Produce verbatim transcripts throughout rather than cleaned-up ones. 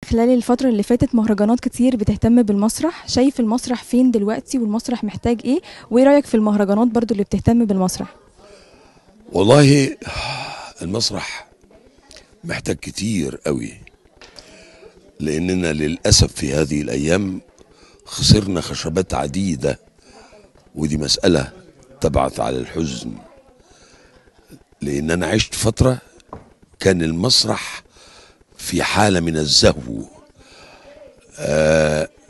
خلال الفترة اللي فاتت مهرجانات كتير بتهتم بالمسرح، شايف المسرح فين دلوقتي والمسرح محتاج ايه؟ وايه رأيك في المهرجانات برضو اللي بتهتم بالمسرح؟ والله المسرح محتاج كتير قوي، لأننا للأسف في هذه الأيام خسرنا خشبات عديدة، ودي مسألة تبعث على الحزن. لأن أنا عشت فترة كان المسرح في حالة من الزهو. آه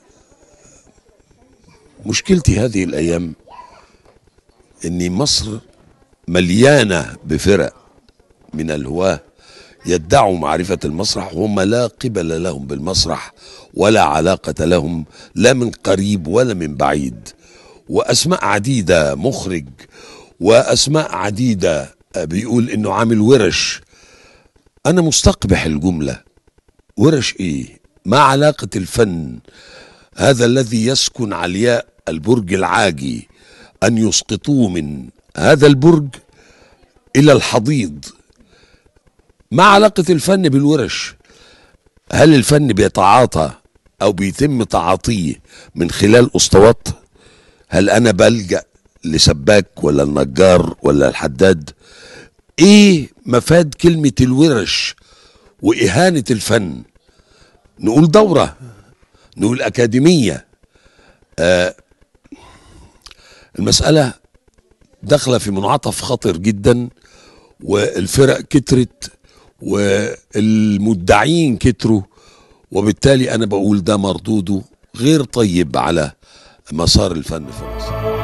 مشكلتي هذه الأيام إن مصر مليانة بفرق من الهواة يدعوا معرفة المسرح وهم لا قبل لهم بالمسرح ولا علاقة لهم لا من قريب ولا من بعيد، وأسماء عديدة مخرج وأسماء عديدة بيقول إنه عامل ورش. أنا مستقبح الجملة، ورش إيه؟ ما علاقة الفن هذا الذي يسكن علياء البرج العاجي أن يسقطوه من هذا البرج إلى الحضيض؟ ما علاقة الفن بالورش؟ هل الفن بيتعاطى أو بيتم تعاطيه من خلال أسطوات؟ هل أنا بلجأ لسباك ولا النجار ولا الحداد؟ إيه مفاد كلمة الورش وإهانة الفن؟ نقول دورة، نقول أكاديمية. آه المسألة داخلة في منعطف خطر جدا، والفرق كترت والمدعين كتروا، وبالتالي أنا بقول ده مردوده غير طيب على مسار الفن في مصر.